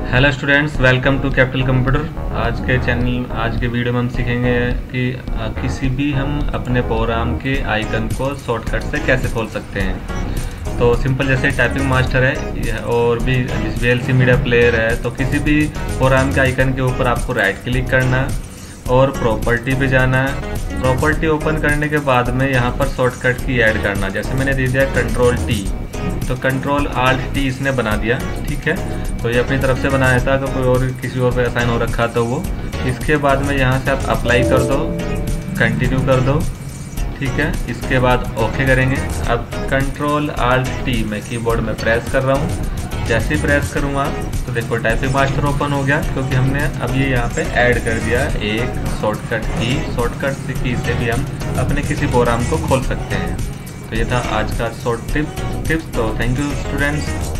Hello students, welcome to Capital Computer. आज के video में हम सीखेंगे कि किसी भी हम अपने प्रोग्राम के आइकन को शॉर्टकट से कैसे खोल सकते हैं। तो सिंपल, जैसे टाइपिंग मास्टर है और भी वीएलसी मीडिया प्लेयर है, तो किसी भी प्रोग्राम के आइकन के ऊपर आपको राइट क्लिक करना है और प्रॉपर्टी पे जाना है। प्रॉपर्टी ओपन करने के बाद में यहाँ पर शॉर्टकट की ऐड करना, जैसे मैंने दे दिया कंट्रोल टी, तो कंट्रोल आल्ट टी इसने बना दिया। ठीक है, तो ये अपनी तरफ से बनाया था, अगर कोई और किसी और पे असाइन हो रखा तो वो। इसके बाद में यहाँ से आप अप्लाई कर दो, कंटिन्यू कर दो। ठीक है, इसके बाद ओके करेंगे। अब कंट्रोल आल्ट टी मैं कीबोर्ड में प्रेस कर रहा हूँ। जैसे ही प्रेस करूँगा तो देखो टाइपिंग मास्टर ओपन हो गया, क्योंकि हमने अब ये यहाँ पे ऐड कर दिया एक शॉर्टकट की। शॉर्टकट की से भी हम अपने किसी प्रोग्राम को खोल सकते हैं। तो ये था आज का शॉर्ट टिप्स। तो थैंक यू स्टूडेंट्स।